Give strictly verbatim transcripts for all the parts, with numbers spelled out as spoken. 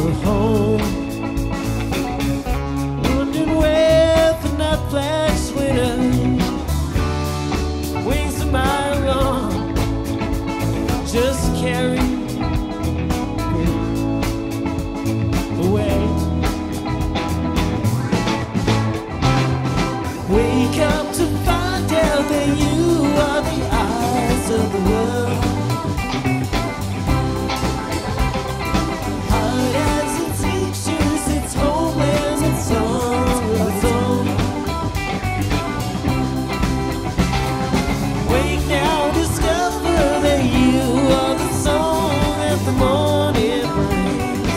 a home. Wondering where the night flags winter wings a mile long, just carry away. Wake up to find out that you are the eyes of the world. Hard as it teaches its homelands and songs of its own. Wake now, discover that you are the song that the morning brings.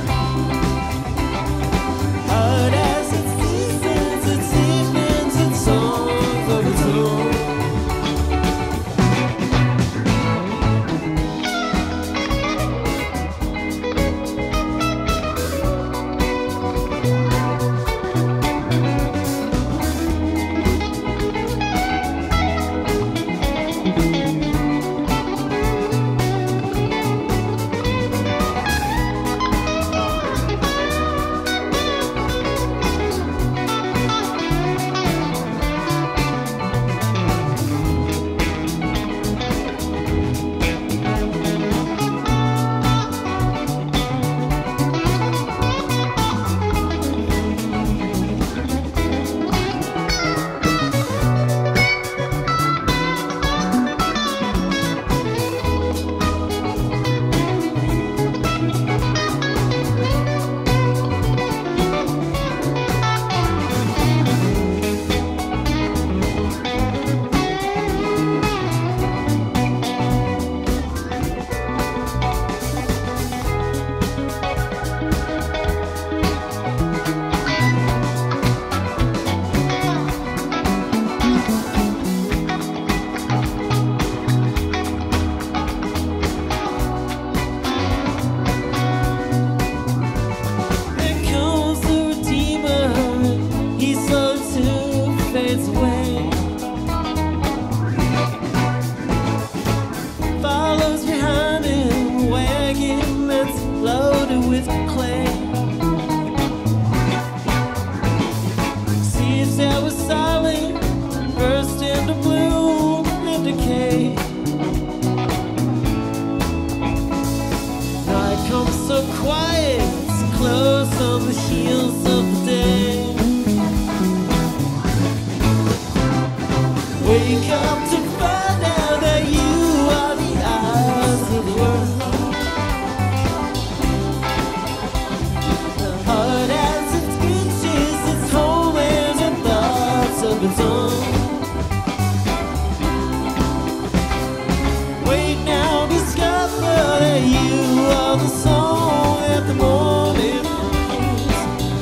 Hard as it seasons, its evenings and songs of its own. Loaded with clay, seeds that were silent burst into bloom and decay. Night comes so quiet, so close on the heels of the day. Wake up to find out that you are the eyes of the world. Hard as it reaches its homelands and thoughts of its own. Wait now, discover that you are the song that the morning brings.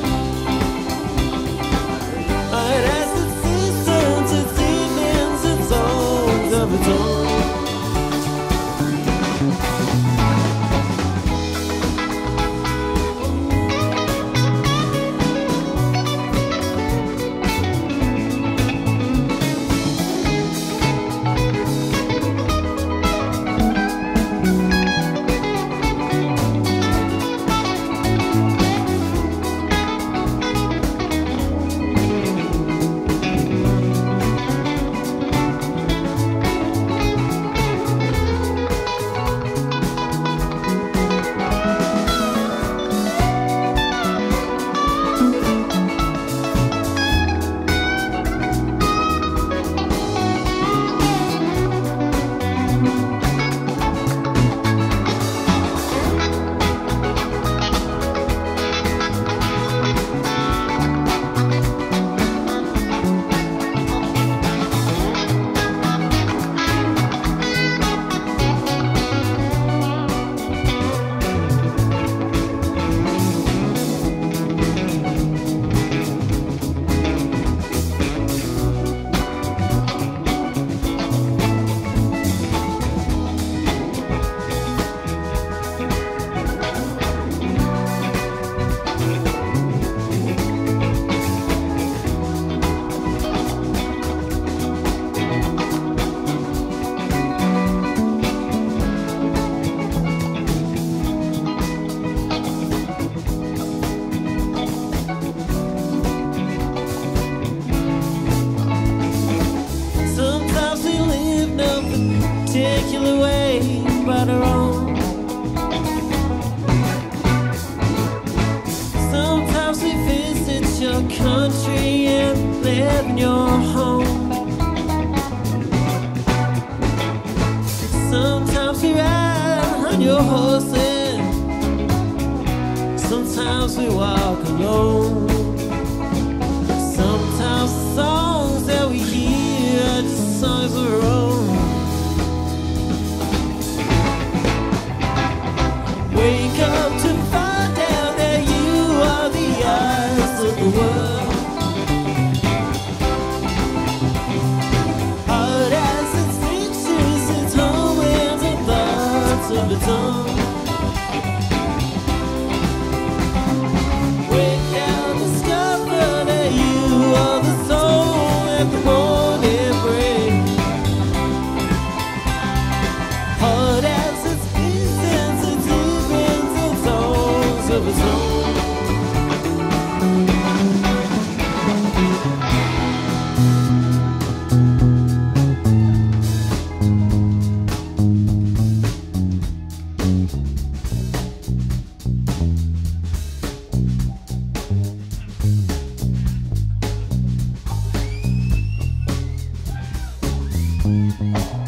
Hard as it seasons, its evenings, its songs of its own. somebody wrong. Sometimes we visit your country and live in your home. Sometimes we ride on your horses, sometimes we walk alone. Sometimes the songs that we hear are just songs of our own. Wake up to find out that you are the eyes of the world. Heart as its pictures, its home and the thoughts of its own. Wake up, discover that you are the soul at the morning break. Heart as its pieces, its events, its songs of its own. Thank